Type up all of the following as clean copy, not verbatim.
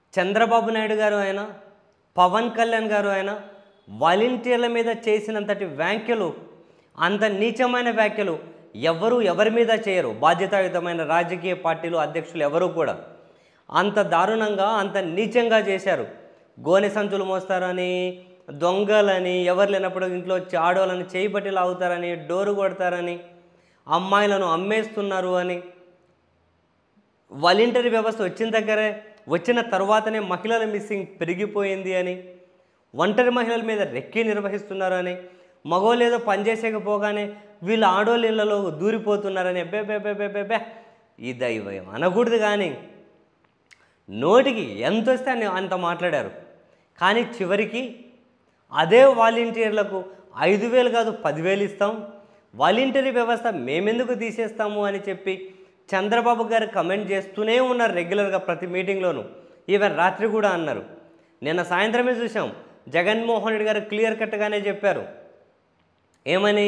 చంద్రబాబు నాయుడు గారు అయినా పవన్ కళ్యాణ్ గారు అయినా వాలంటీర్ల మీద చేసినంతటి వ్యాఖ్యలు, అంత నీచమైన వ్యాఖ్యలు ఎవరి మీద చేయరు. బాధ్యతాయుతమైన రాజకీయ పార్టీలు అధ్యక్షులు ఎవరు కూడా అంత దారుణంగా అంత నీచంగా చేశారు. గోనె సంచులు మోస్తారని, దొంగలని, ఎవరు లేనప్పుడు ఇంట్లో ఆడవాళ్ళని చేయబట్టి లాగుతారని, డోరు కొడతారని, అమ్మాయిలను అమ్మేస్తున్నారు అని, వాలంటరీ వ్యవస్థ వచ్చిన తర్వాతనే మహిళల మిస్సింగ్ పెరిగిపోయింది అని, ఒంటరి మహిళల మీద రెక్కి నిర్వహిస్తున్నారు అని, మగవాళ్ళు ఏదో పనిచేసేకపోగానే వీళ్ళు ఆడోళ్ళ ఇళ్లలో దూరిపోతున్నారని బే ఈ దైవం అనకూడదు. కానీ నోటికి ఎంత వస్తే అంత మాట్లాడారు. కానీ చివరికి అదే వాలంటీర్లకు 5,000 కాదు 10,000 ఇస్తాం, వాలంటరీ వ్యవస్థ మేమెందుకు తీసేస్తాము అని చెప్పి చంద్రబాబు గారు కమెంట్ చేస్తూనే ఉన్నారు రెగ్యులర్గా ప్రతి మీటింగ్లోనూ. ఈవెన్ రాత్రి కూడా అన్నారు. నిన్న సాయంత్రమే చూసాం, జగన్మోహన్ రెడ్డి గారు క్లియర్ కట్గానే చెప్పారు. ఏమని?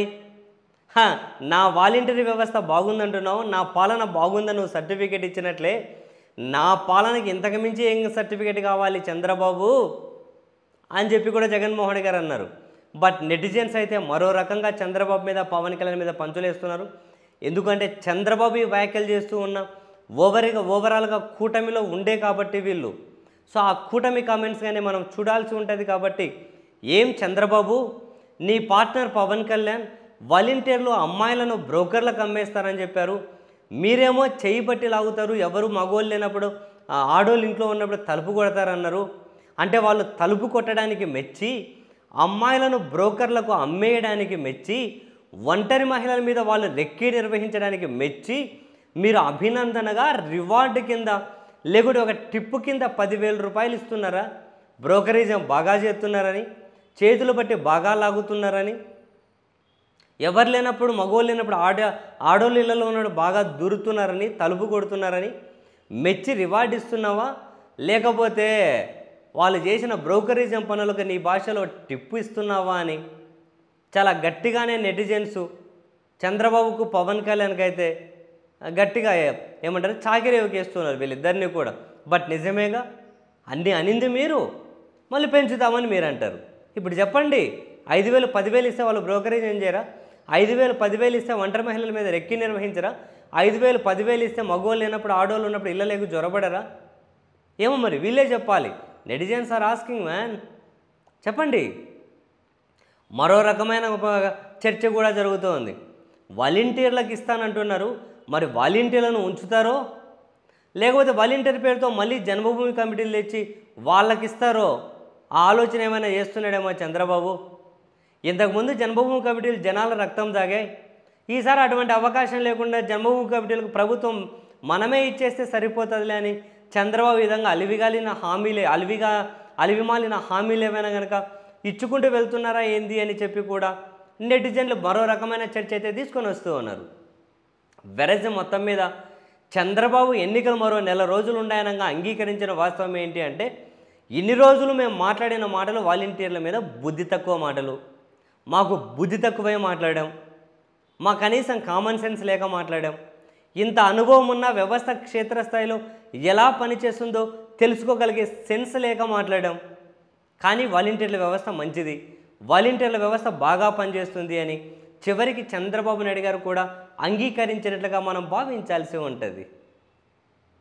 నా వాలంటరీ వ్యవస్థ బాగుందంటున్నావు, నా పాలన బాగుందని నువ్వు సర్టిఫికేట్ ఇచ్చినట్లే, నా పాలనకి ఇంతకు మించి ఏం సర్టిఫికేట్ కావాలి చంద్రబాబు అని చెప్పి కూడా జగన్మోహన్ రెడ్డి గారు అన్నారు. బట్ నెటిజన్స్ అయితే మరో రకంగా చంద్రబాబు మీద పవన్ కళ్యాణ్ మీద పంచులేస్తున్నారు. ఎందుకంటే చంద్రబాబు ఈ వ్యాఖ్యలు చేస్తూ ఉన్న ఓవరాల్గా కూటమిలో ఉండే కాబట్టి వీళ్ళు, సో ఆ కూటమి కామెంట్స్ కానీ మనం చూడాల్సి ఉంటుంది. కాబట్టి ఏం చంద్రబాబు, నీ పార్ట్నర్ పవన్ కళ్యాణ్ వాలంటీర్లు అమ్మాయిలను బ్రోకర్లకు అమ్మేస్తారని చెప్పారు, మీరేమో చేయి బట్టి లాగుతారు, ఎవరు మగోళ్ళు లేనప్పుడు ఆడోళ్ళు ఇంట్లో ఉన్నప్పుడు తలుపు కొడతారన్నారు. అంటే వాళ్ళు తలుపు కొట్టడానికి మెచ్చి, అమ్మాయిలను బ్రోకర్లకు అమ్మేయడానికి మెచ్చి, ఒంటరి మహిళల మీద వాళ్ళు రెక్కి నిర్వహించడానికి మెచ్చి, మీరు అభినందనగా రివార్డు కింద లేకుంటే ఒక టిప్పు కింద 10,000 రూపాయలు ఇస్తున్నారా? బ్రోకరేజ్ బాగా చేస్తున్నారని, చేతులు బట్టి బాగా లాగుతున్నారని, ఎవరు లేనప్పుడు మగోళ్ళు లేనప్పుడు ఆడోళ్ళ ఇళ్లలో ఉన్నప్పుడు బాగా దూరుతున్నారని, తలుపు కొడుతున్నారని మెచ్చి రివార్డు ఇస్తున్నావా? లేకపోతే వాళ్ళు చేసిన బ్రోకరేజం పనులకు నీ భాషలో టిప్పు ఇస్తున్నావా అని చాలా గట్టిగానే నెటిజన్స్ చంద్రబాబుకు పవన్ కళ్యాణ్కి అయితే గట్టిగా ఏమంటారు చాకిరేవుకేస్తున్నారు వీళ్ళిద్దరినీ కూడా. బట్ నిజమేగా, అన్నీ అనింది మీరు, మళ్ళీ పెంచుతామని మీరు అంటారు. ఇప్పుడు చెప్పండి, 5,000 10,000 ఇస్తే వాళ్ళు బ్రోకరేజ్ ఏం చేయరా? 5,000 10,000 ఇస్తే ఒంటరి మహిళల మీద రెక్కి నిర్వహించరా? 5,000 10,000 ఇస్తే మగవాళ్ళు లేనప్పుడు ఆడవాళ్ళు ఉన్నప్పుడు ఇళ్ళలేకు జ్వరపడరా? ఏమో మరి వీళ్ళే చెప్పాలి. నెటిజన్స్ ఆర్ ఆస్కింగ్ మ్యాన్, చెప్పండి. మరో రకమైన చర్చ కూడా జరుగుతోంది. వాలంటీర్లకు ఇస్తానంటున్నారు, మరి వాలంటీర్లను ఉంచుతారో లేకపోతే వాలంటీర్ పేరుతో మళ్ళీ జన్మభూమి కమిటీలు తెచ్చి వాళ్ళకి ఇస్తారో ఆ ఆలోచన ఏమైనా చేస్తున్నాడేమో చంద్రబాబు. ఇంతకుముందు జన్మభూమి కమిటీలు జనాల రక్తం తాగాయి. ఈసారి అటువంటి అవకాశం లేకుండా జన్మభూమి కమిటీలకు ప్రభుత్వం మనమే ఇచ్చేస్తే సరిపోతుందిలే అని చంద్రబాబు విధంగా అలివిమాలిన హామీలు ఏమైనా కనుక ఇచ్చుకుంటూ వెళ్తున్నారా ఏంది అని చెప్పి కూడా నెటిజన్లు మరో రకమైన చర్చ అయితే తీసుకొని వస్తూ ఉన్నారు. వెరజ్ మొత్తం మీద చంద్రబాబు ఎన్నికలు మరో నెల రోజులు ఉన్నాయనగా అంగీకరించిన వాస్తవం ఏంటి అంటే, ఇన్ని రోజులు మేము మాట్లాడిన మాటలు వాలంటీర్ల మీద బుద్ధి తక్కువ మాటలు, మాకు బుద్ధి తక్కువే మాట్లాడాం, మా కనీసం కామన్ సెన్స్ లేక మాట్లాడాం, ఇంత అనుభవం ఉన్న వ్యవస్థ క్షేత్రస్థాయిలో ఎలా పనిచేస్తుందో తెలుసుకోగలిగే సెన్స్ లేక మాట్లాడాం. కానీ వాలంటీర్ల వ్యవస్థ మంచిది, వాలంటీర్ల వ్యవస్థ బాగా పనిచేస్తుంది అని చివరికి చంద్రబాబు నాయుడు గారు కూడా అంగీకరించినట్లుగా మనం భావించాల్సి ఉంటుంది.